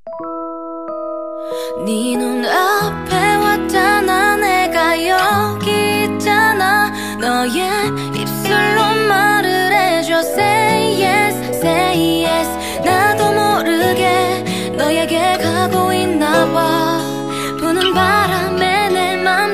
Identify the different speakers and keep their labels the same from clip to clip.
Speaker 1: 네 눈앞에 왔잖아. 내가 여기 있잖아. 너의 입술로 말을 해줘. Say yes, say yes. 나도 모르게 너에게 가고 있나봐. 부는 바람에 내 맘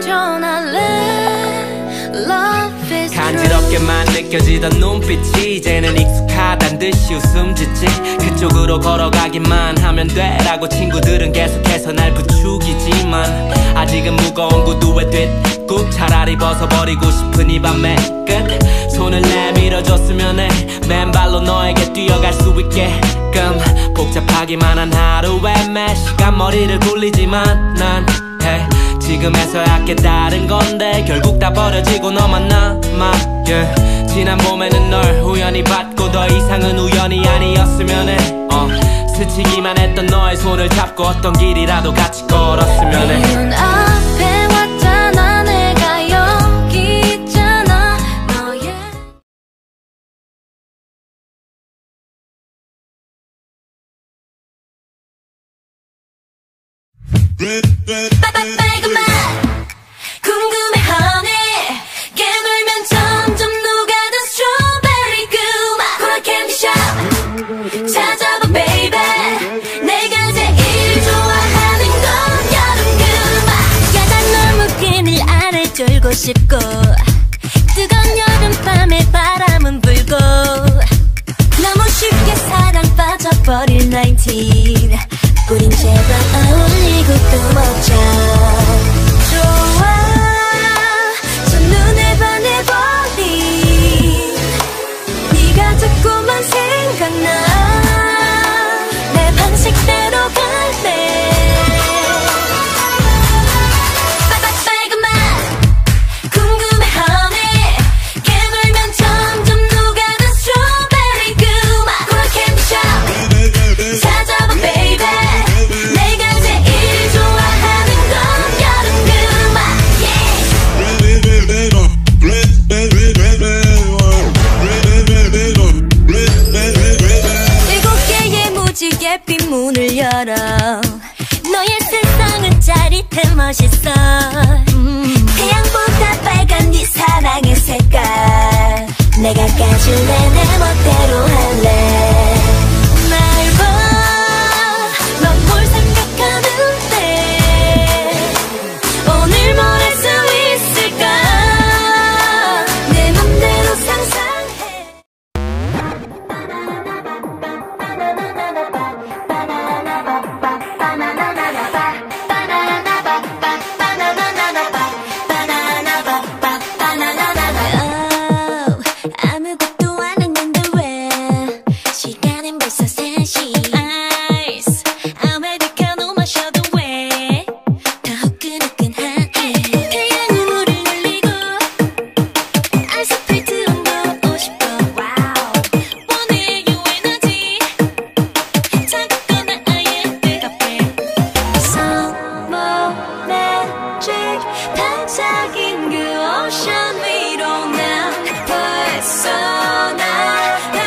Speaker 1: 전할래. Love is true.
Speaker 2: 간지럽게만 느껴지던 눈빛이 이제는 익숙하단 듯이 웃음 짓지. 그쪽으로 걸어가기만 하면 돼라고 친구들은 계속해서 날 부추기지만 아직은 무거운 구두의 뒷굽 차라리 벗어버리고 싶은 이 밤의 끝. 손을 내밀어줬으면 해. 맨발로 너에게 뛰어갈 수 있게끔. 복잡하기만 한 하루에 매 시간 머리를 굴리지만 난 hey, 지금에서야 깨달은 건데 결국 다 버려지고 너만 남아. yeah. 지난 봄에는 널 우연히 봤고 더 이상은 우연이 아니었으면 해. 스치기만 했던 너의 손을 잡고 어떤 길이라도 같이 걸었으면 해.
Speaker 1: 네 눈앞에 왔잖아. 내가 여기 있잖아. 너의 빨간 맛 궁금해 honey. 깨물면 점점 녹아든 스트로베리 그 맛. 코라 캔디샵 찾아봐 baby. 내가 제일 좋아하는 건 여름 그 맛. 야단 너무 끈을 아래 졸고 싶고 뜨거운 여름밤에 바람은 불고 너무 쉽게 사랑 빠져버릴 19. 우린 제발 어울리고 또 먹자. 좋아 저 눈에 반해버린 네가 자꾸만 생각나. 내 방식대로 갈래. 빨간 맛 궁금해 honey. 깨물면 점점 녹아든 스트로베리 그 맛. 코라 캔디샵 찾아봐 baby. 내가 제일 좋아하는 건 여름 그 맛. yeah. 일곱 개의 무지개 핀 문을 열어. 너의 세상은 짜릿해 멋있어. 태양보다 빨간 네 사랑의 색깔. 내가 까줄래 내 멋대로 할래. 날 봐 넌 뭘 생각하는데 오늘 뭘 할 수 있을까. 내 맘대로 상상해. 아무것도 안 했는데 왜 시간은 벌써 3시. 아이스 아메리카노 마셔도 왜 더 후끈후끈하게. 태양은 우릴 놀리고 아스팔트 온도 50도. 원해 유엔하지 차갑거나 아예 뜨겁게. Some magic 반짝인 그 오션 위로 난 벌써 나가.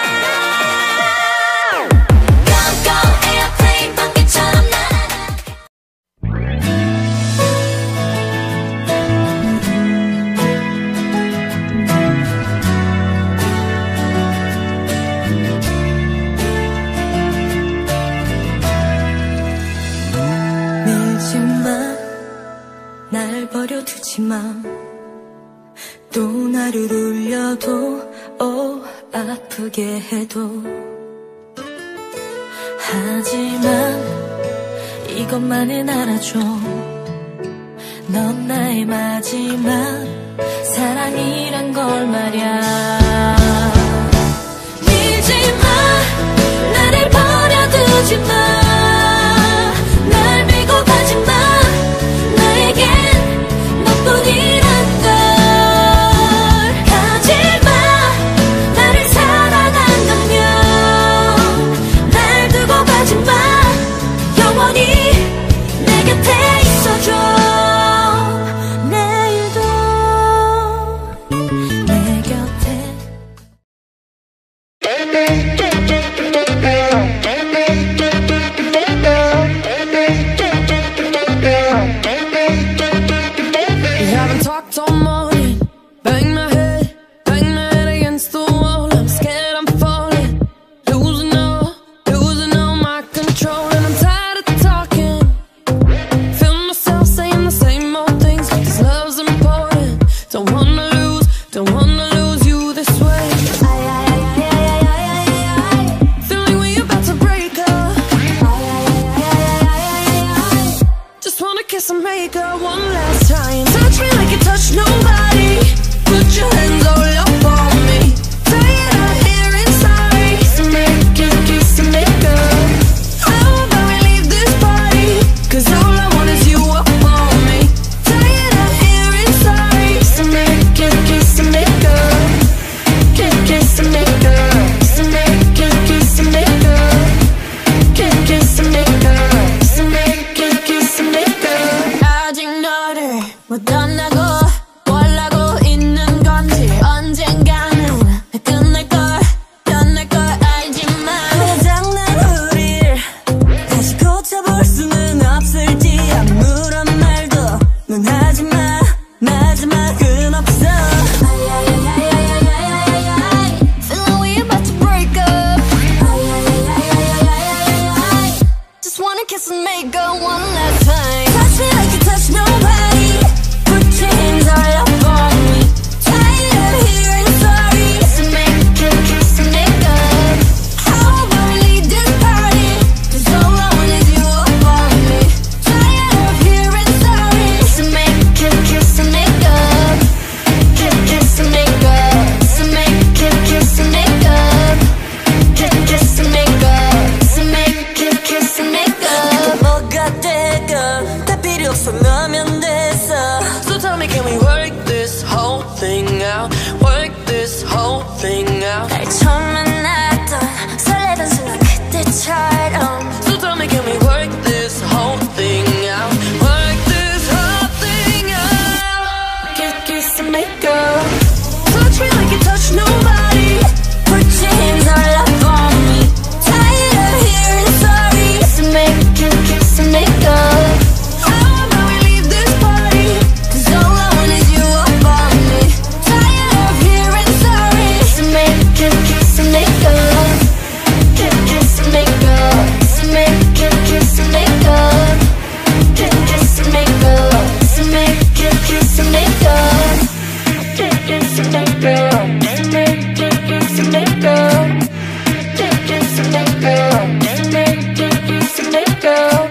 Speaker 1: Go go airplane 번개처럼 날아가. 밀지 마. 날 버려두지 마. 또 나를 울려도 아프게 해도. 하지만 이것만은 알아줘. 넌 나의 마지막 사랑이란 걸 말야. 밀지 마. 나를 버려두지 마. 날 밀고 가지 마. 나에겐 너뿐이란 걸. 가지 마. 나를 사랑한다면 날 두고 가지 마. 영원히 내 곁에 있어줘. 내일도 내 곁에. wanna kiss and make go one last time. Touch me like you touch nobody. Put your hands all up on me. Tired of hearing sorry. Kiss and make up. How about we leave this party? 'Cause all I want is you up on me. Tired of hearing sorry. Kiss and make up. Kiss and make up. Kiss and make up. Kiss and make up. Kiss and make up. Kiss and make up. Kiss and make up. 뭐가 되건 다 필요 없어 너면 됐어.
Speaker 3: So tell me, can we work this whole thing out? Work this whole thing out.
Speaker 1: 날 처음 만났던 설레던 순간 그때처럼.
Speaker 3: So tell me, can we work this whole thing out? Work this whole thing out.
Speaker 1: Kiss and make up. Touch me like you touch nobody. Put your hands all up on me. Tired of hearing sorry. Kiss and make up. How about we leave this party? 'Cause all I want is you up on me. Tired of hearing sorry. Kiss and make up. Kiss and make up. Kiss and make up. Kiss and make up. Kiss and make up. Kiss and make up. Kiss and make up. Kiss and make up. Kiss and make up. Kiss and make up. Kiss and make up. Kiss and make up.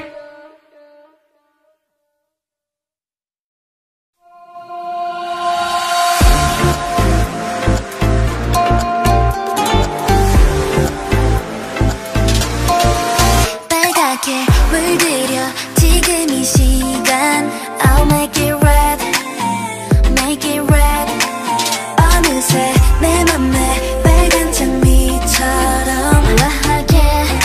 Speaker 1: 빨갛게 물들여 지금 이 시간. I'll make it red, make it red. 어느새 내 맘에 빨간 장미처럼 우아하게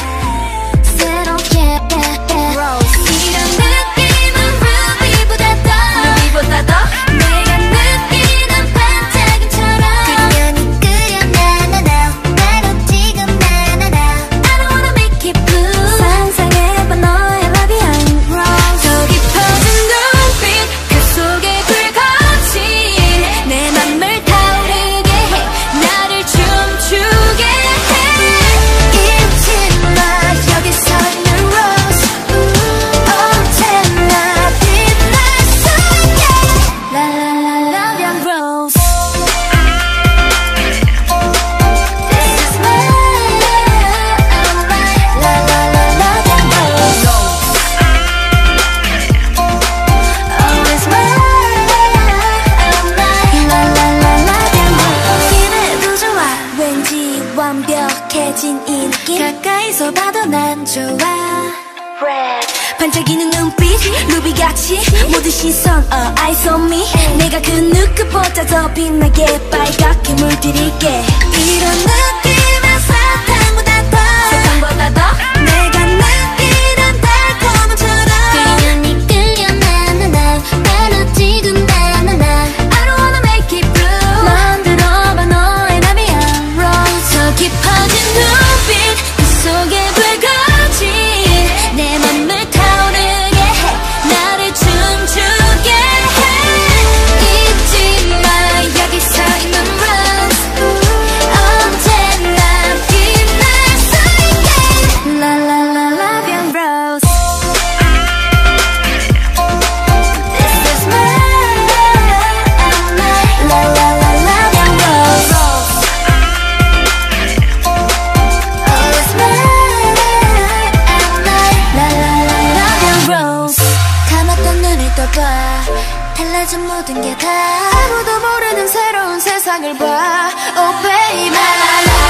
Speaker 1: 새롭게 Rose. 이런 느낌은 ruby보다 더 내가 느끼는 반짝임처럼 그냥 이끌려 나나나 나로 지금 나나나 I don't wanna make it blue. 상상해봐 너의 라비한 Rose. 더 깊어진 눈빛 그 속에 불거진 내 맘을 타오르게 해. 나를 춤추게 해. 잊지 마 여기 서 있는 Rose. 언제나 빛날 수 있게. La la la love young Rose. This is my la la la love young Rose. Always my la la la love young Rose. 기대도 좋아 왠지 완벽해진 이 느낌. 가까이서 봐도 난 좋아. Red. 반짝이는 눈빛 루비같이 모든 시선 eyes on me. 내가 그 누구보다 더 빛나게 빨갛게 물들일게. 이런 느낌은 사탕보다 더 내가 느끼는 달콤함처럼 그냥 이끌려 나나나 나로 지금 나나나 I don't wanna make it blue. 만들어봐 너의 라비한 Rose. 더 깊어진 눈빛 그 속에 불거진 내 맘을 타오르게 해. 나를 춤추게 해. 잊지 마 여기 서 있는 Rose. 언제나 빛날 수 있게. La la la love young Rose. This is my la la la love young Rose. Oh it's my la la la love young Rose. 감았던 눈을 떠봐 달라진 모든 게 다 아무도 모르는 새로운 세상을 봐. Oh baby. La la la